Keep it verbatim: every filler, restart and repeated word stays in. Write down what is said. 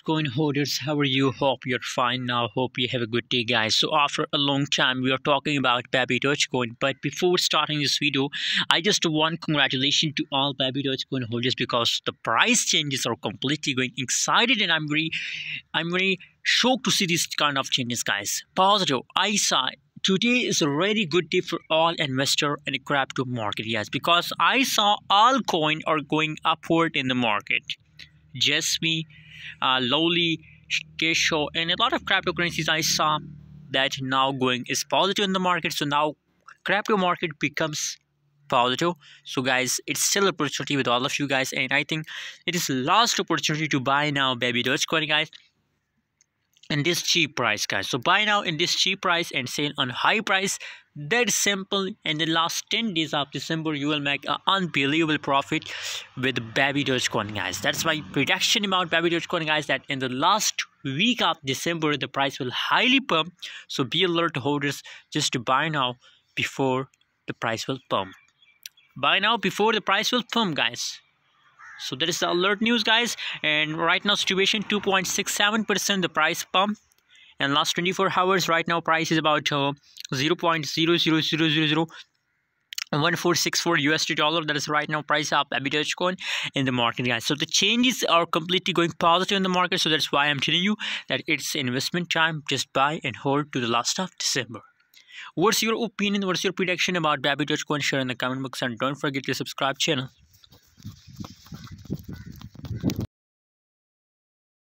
Dogecoin holders, how are you? Hope you're fine now. Hope you have a good day, guys. So after a long time, we are talking about Baby Dogecoin. But before starting this video, I just want congratulations to all Baby Dogecoin holders because the price changes are completely going excited, and I'm very, I'm very shocked to see this kind of changes, guys. Positive. I saw. Today is a really good day for all investor in the crypto market, yes, because I saw all coin are going upward in the market. Jasmy, uh, Lowly, Kesho, and a lot of cryptocurrencies I saw that now going is positive in the market. So now crypto market becomes positive. So guys, it's still opportunity with all of you guys, and I think it is last opportunity to buy now Baby Dogecoin, guys, in this cheap price, guys. So buy now in this cheap price and sell on high price. That's simple. In the last ten days of December, you will make an unbelievable profit with Baby Dogecoin, guys. That's my prediction about Baby Dogecoin, guys, that in the last week of December the price will highly pump. So be alert, holders, just to buy now before the price will pump. Buy now before the price will pump, guys. So that is the alert news, guys. And right now situation two point six seven percent the price pump, and last twenty-four hours right now price is about uh, zero point zero zero zero zero zero one four six four U S D dollar. That is right now price of Baby Dogecoin in the market, guys. So the changes are completely going positive in the market. So that's why I'm telling you that it's investment time. Just buy and hold to the last of December. What's your opinion? What's your prediction about Baby Dogecoin? Share in the comment box, and don't forget to subscribe channel.